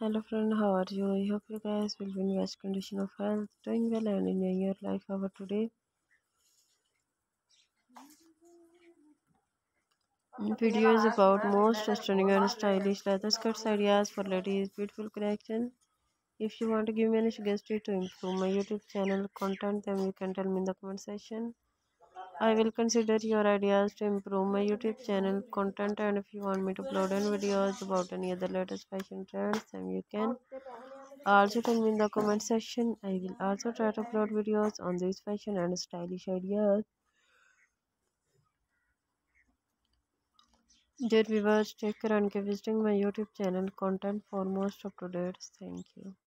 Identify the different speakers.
Speaker 1: Hello friend, how are you? I hope you guys will be in best condition of health, doing well and enjoying your life. Our today video is about most stunning and stylish leather skirts ideas for ladies. Beautiful collection. If you want to give me any suggestion to improve my YouTube channel content, then you can tell me in the comment section. I will consider your ideas to improve my YouTube channel content, and if you want me to upload any videos about any other latest fashion trends, then you can also tell me in the comment section. I will also try to upload videos on these fashion and stylish ideas. Dear viewers, take care and keep visiting my YouTube channel content for most up to date. Thank you.